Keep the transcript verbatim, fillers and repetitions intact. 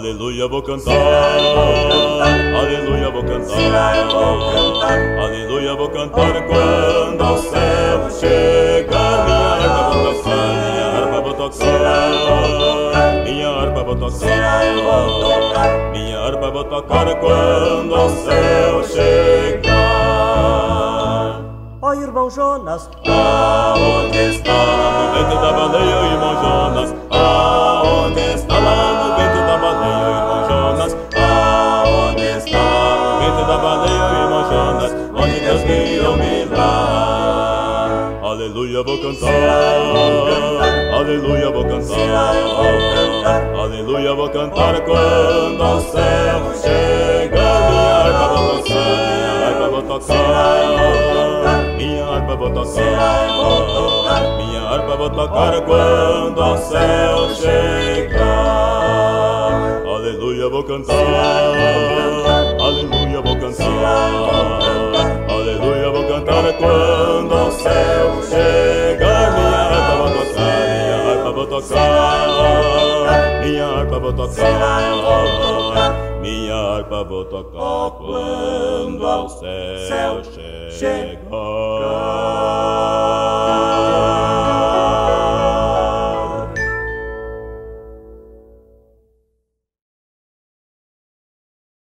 Aleluia, vou cantar, aleluia, vou cantar, aleluia, vou cantar quando ao céu chegar. Minha harpa vou tocar, minha harpa vou tocar, minha harpa vou tocar quando ao céu chegar. Ó irmão Jonas, aonde está no ventre da baleia, irmão Jonas? Aonde está lá no ventre da baleia, irmão Jonas? Aonde está no ventre da baleia, irmão Jonas? Onde Deus guiou-me lá. Aleluia, vou cantar, aleluia, vou cantar, aleluia, vou cantar quando ao céu chegar. Minha harpa vou tocar, minha harpa vou tocar, minha harpa vou tocar quando ao céu chegar. Aleluia, vou cantar, aleluia, vou cantar, aleluia, vou cantar quando ao céu chegar. Minha harpa vou tocar, minha harpa vou tocar, minha harpa vou tocar, minha harpa vou tocar quando ao céu chegar.